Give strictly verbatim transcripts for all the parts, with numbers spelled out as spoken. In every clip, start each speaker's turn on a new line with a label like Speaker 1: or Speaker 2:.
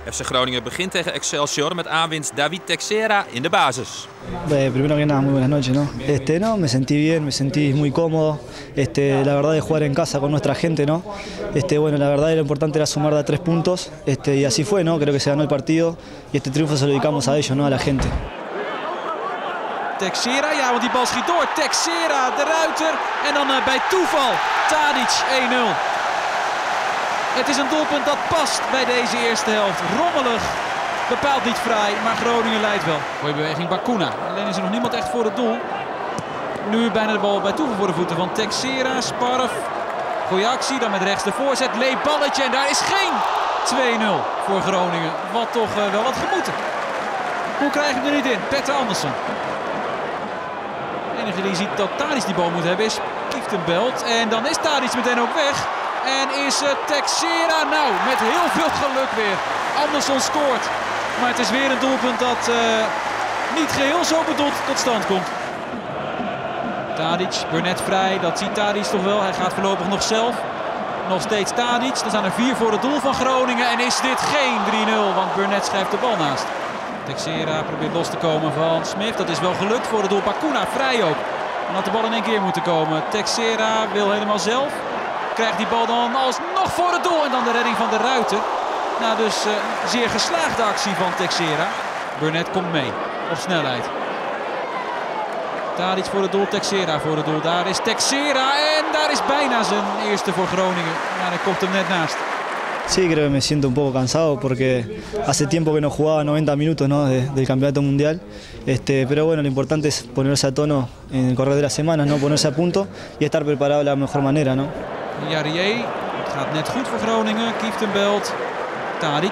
Speaker 1: F C Groningen begint tegen Excelsior met aanwinst David Teixeira in de basis.
Speaker 2: Eh, primero que nada, muy buenas noches, ¿no? Este, no, me sentí bien, me sentí muy cómodo. Este, la verdad de jugar en casa con nuestra gente, ¿no? Este, bueno, la verdad lo importante era sumar de a tres puntos, este, y así fue, ¿no? Creo que se ganó el partido y este triunfo se lo dedicamos a ellos, ¿no? A la gente.
Speaker 3: Teixeira, ja, want die bal schiet door. Teixeira, de Ruiter en dan uh, bij toeval Tadic één nul. Het is een doelpunt dat past bij deze eerste helft. Rommelig, bepaald niet fraai, maar Groningen leidt wel. Mooie beweging Bacuna. Alleen is er nog niemand echt voor het doel. Nu bijna de bal bij toeval voor de voeten van Teixeira. Sparf, goeie actie, dan met rechts de voorzet. Leep balletje en daar is geen twee nul voor Groningen. Wat toch uh, wel wat gemoeten. Hoe krijg je hem er niet in? Petter Andersson. De enige die ziet dat Tadic die bal moet hebben is Kieftenbelt. En dan is Tadic meteen ook weg. En is uh, Teixeira, nou, met heel veel geluk weer. Andersson scoort. Maar het is weer een doelpunt dat uh, niet geheel zo bedoeld tot stand komt. Tadic, Burnett vrij, dat ziet Tadic toch wel. Hij gaat voorlopig nog zelf. Nog steeds Tadic. Er staan er vier voor het doel van Groningen. En is dit geen drie nul, want Burnett schrijft de bal naast. Teixeira probeert los te komen van Smith. Dat is wel gelukt voor het doel. Bacuna vrij ook. Dan had de bal in één keer moeten komen. Teixeira wil helemaal zelf. Krijgt die bal dan alsnog voor het doel. En dan de redding van de Ruiter. Nou, dus uh, zeer geslaagde actie van Teixeira. Burnett komt mee op snelheid. Tadic voor het doel, Teixeira voor het doel. Daar is Teixeira en daar is bijna zijn eerste voor Groningen. Maar hij komt hem net naast.
Speaker 2: Sí, creo que me siento un poco cansado porque hace tiempo que no jugaba noventa minutos, ¿no? de, del campeonato mundial. Este, pero bueno, lo importante es ponerse a tono en el correr de las semanas, ¿no? Ponerse a punto y estar preparado de la mejor manera, ¿no?
Speaker 3: Jarier, het gaat net goed voor Groningen. Kieftenbelt, Tadic.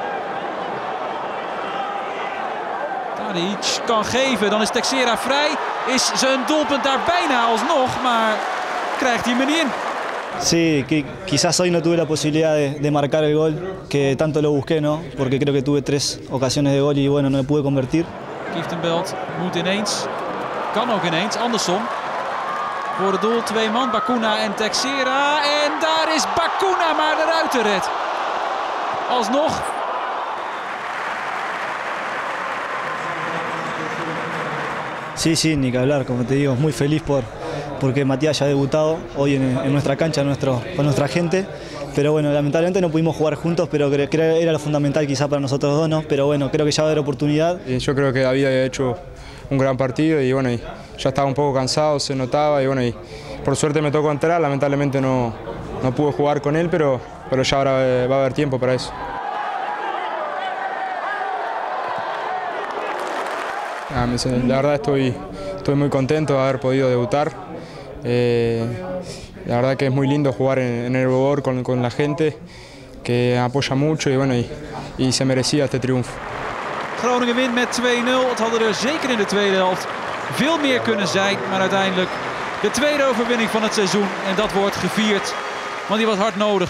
Speaker 3: Tadic kan geven, dan is Teixeira vrij. Is zijn doelpunt daar bijna alsnog, maar krijgt hij hem niet in.
Speaker 2: Sí, que quizás hoy no tuve la posibilidad de, de marcar el gol que tanto lo busqué, ¿no? Porque creo que tuve tres ocasiones de gol y bueno, no me pude convertir.
Speaker 3: Kieftenbelt moet ineens, kan ook ineens, Andersson. Voor het doel twee man, Bacuna en Teixeira. En daar is Bacuna, maar de Ruiter redt. Alsnog.
Speaker 2: Sí, sí, ni que hablar, como te digo, muy feliz por, porque Matías ya ha debutado hoy en, en nuestra cancha, nuestro, con nuestra gente. Pero bueno, lamentablemente no pudimos jugar juntos, pero creo que era lo fundamental quizá para nosotros dos, ¿no? Pero bueno, creo que ya va a haber oportunidad.
Speaker 4: Yo creo que David había hecho un gran partido y bueno, y ya estaba un poco cansado, se notaba y bueno, y por suerte me tocó entrar, lamentablemente no, no pude jugar con él, pero, pero ya ahora va a haber tiempo para eso. La verdad estoy, estoy muy contento de haber podido debutar. Eh, la verdad que es muy lindo jugar en, en el Bogor con, con la gente que apoya mucho y, bueno, y, y se merecía este triunfo.
Speaker 3: Groningen wint met twee nul. Het hadden er zeker in de tweede helft veel meer kunnen zijn. Maar uiteindelijk de tweede overwinning van het seizoen. En dat wordt gevierd, want die was hard nodig.